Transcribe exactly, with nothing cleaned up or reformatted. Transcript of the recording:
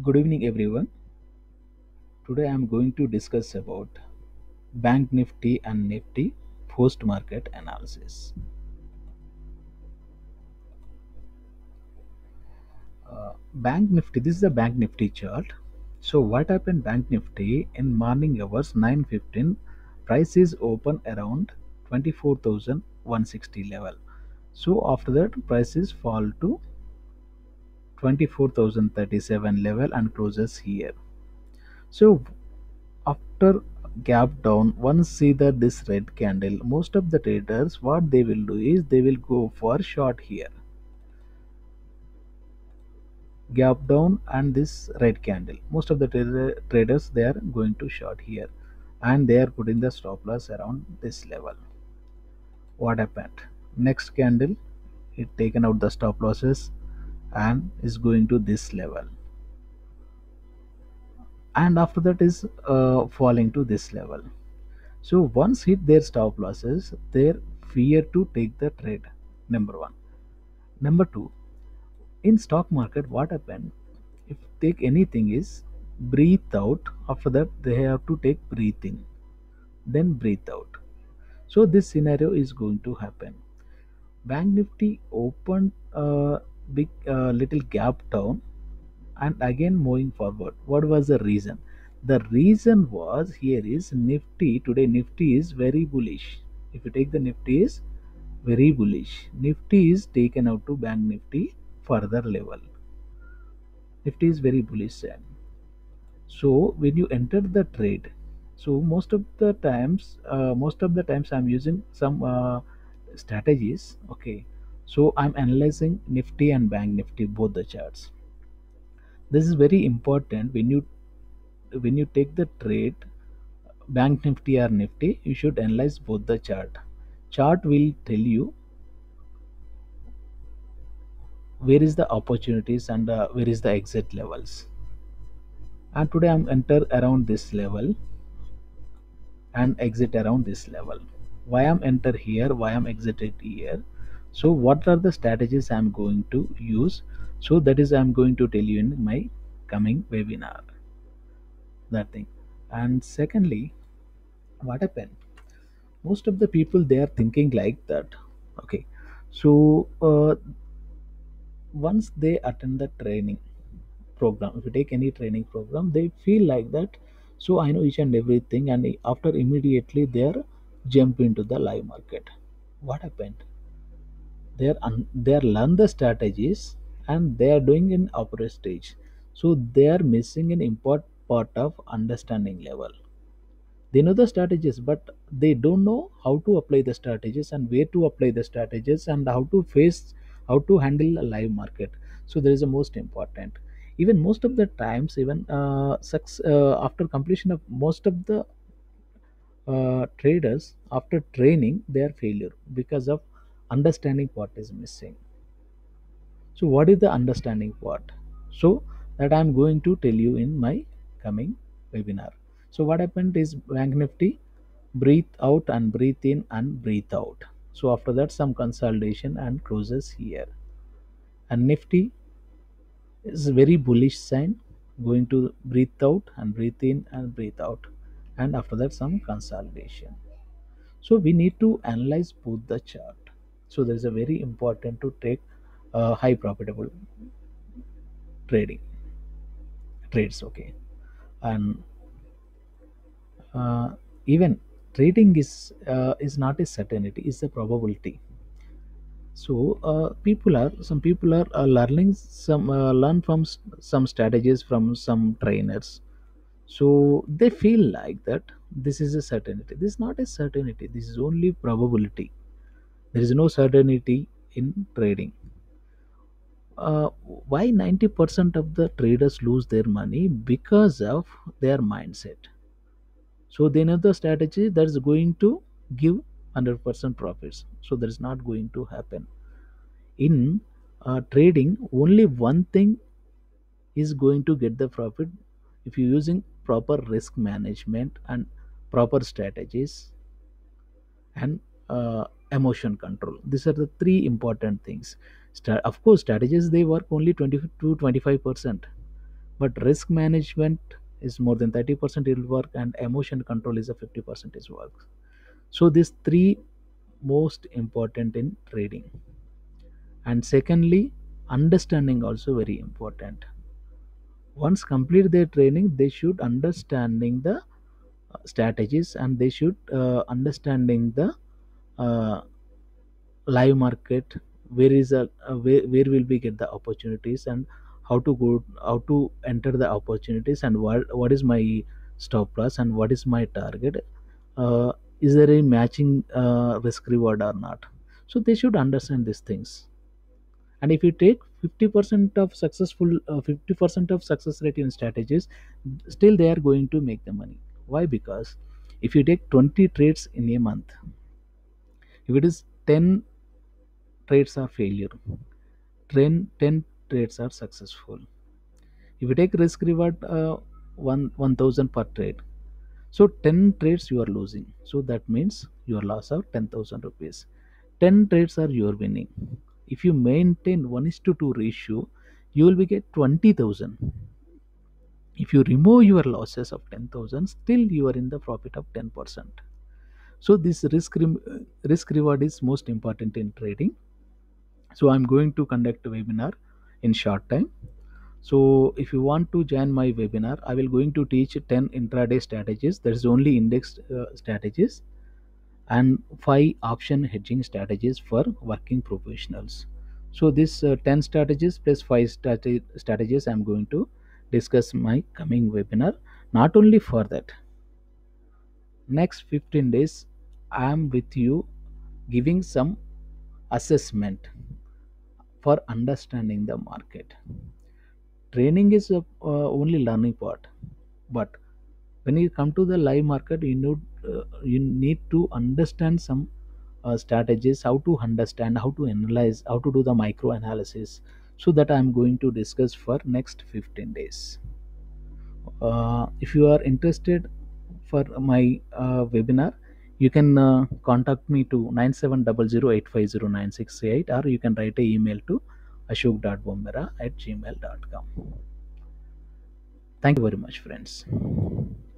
Good evening, everyone. Today I am going to discuss about Bank Nifty and Nifty post market analysis. Uh, Bank Nifty, this is the Bank Nifty chart. So, what happened? Bank Nifty in morning hours nine fifteen, price is open around twenty-four thousand one hundred sixty level. So, after that, prices fall to twenty-four thousand thirty-seven level and closes here. So, after gap down, once see that this red candle, most of the traders what they will do is they will go for short here, gap down and this red candle, most of the trader, traders they are going to short here, and they are putting the stop loss around this level. What happened? Next candle, it taken out the stop losses and is going to this level, and after that is uh, falling to this level. So once hit their stop losses, their fear to take the trade. Number one. Number two, in stock market, what happened? If take anything is breathe out. After that, they have to take breathe in, then breathe out. So this scenario is going to happen. Bank Nifty opened a big uh, little gap down and again moving forward. What was the reason? The reason was here is Nifty today. Nifty is very bullish. If you take the Nifty is very bullish. Nifty is taken out to Bank Nifty further level. Nifty is very bullish side. So when you enter the trade, so most of the times, uh, most of the times I'm using some uh, strategies. Okay, so I'm analyzing Nifty and Bank Nifty both the charts. This is very important when you when you take the trade Bank Nifty or Nifty, you should analyze both the chart. Chart will tell you where is the opportunities and uh, where is the exit levels. And today I'm enter around this level and exit around this level. Why I'm enter here? Why I'm exited here? So what are the strategies I'm going to use? So that is I'm going to tell you in my coming webinar. That thing. And secondly, what happened? Most of the people they are thinking like that. Okay, so uh, once they attend the training program, if you take any training program, they feel like that, so I know each and everything, and after immediately they are jump into the live market. What happened? They are un- they are learn the strategies and they are doing in upper stage, so they are missing an important part of understanding level. They know the strategies, but they don't know how to apply the strategies and where to apply the strategies and how to face, how to handle a live market. So there is a most important. Even most of the times, even uh, suc- uh, after completion of most of the uh, traders, after training, they are failure because of understanding part is missing. So what is the understanding part? So that I'm going to tell you in my coming webinar. So what happened is Bank Nifty breathe out and breathe in and breathe out. So after that some consolidation and closes here. And Nifty is a very bullish sign, going to breathe out and breathe in and breathe out. And after that some consolidation. So we need to analyze both the chart. So there is a very important to take uh, high profitable trading trades. Okay, and uh, even trading is uh, is not a certainty, it's a probability. So uh, people are some people are uh, learning some uh, learn from s- some strategies from some trainers. So they feel like that this is a certainty. This is not a certainty, this is only probability. There is no certainty in trading. uh, why ninety percent of the traders lose their money? Because of their mindset. So they know the strategy that's going to give one hundred percent profits, so that is not going to happen. In uh, trading, only one thing is going to get the profit. If you're using proper risk management and proper strategies and uh, emotion control, these are the three important things. Sta- of course strategies they work only twenty to twenty-five percent, But risk management is more than thirty percent will work, and emotion control is a fifty percent is work. So these three most important in trading. And secondly, understanding also very important. Once complete their training, they should understanding the uh, strategies, and they should uh, understanding the uh, live market, where is a uh, where, where will we get the opportunities, and how to go, how to enter the opportunities, and what what is my stop loss, and what is my target, uh, is there a matching uh, risk reward or not. So they should understand these things. And if you take fifty percent of successful uh, fifty percent of success rate in strategies, still they are going to make the money. Why? Because if you take twenty trades in a month, if it is ten trades are failure, ten, ten trades are successful. If you take risk reward uh, one 1000 per trade, so ten trades you are losing, so that means your loss of ten thousand rupees. ten trades are your winning. If you maintain one is to two ratio, you will be get twenty thousand. If you remove your losses of ten thousand, still you are in the profit of ten percent. So this risk rem- risk reward is most important in trading. So I'm going to conduct a webinar in short time. So if you want to join my webinar, I will going to teach ten intraday strategies, that is only index uh, strategies, and five option hedging strategies for working professionals. So this uh, ten strategies plus five strate- strategies I'm going to discuss my coming webinar. Not only for that, next fifteen days I am with you giving some assessment for understanding the market. Training is a, uh, only learning part, but when you come to the live market, you need uh, you need to understand some uh, strategies, how to understand, how to analyze, how to do the micro analysis. So that I'm going to discuss for next fifteen days. Uh, if you are interested for my uh, webinar, you can uh, contact me to nine seven zero zero eight five zero nine six eight, or you can write a email to ashok.bomera at gmail dot com. Thank you very much, friends.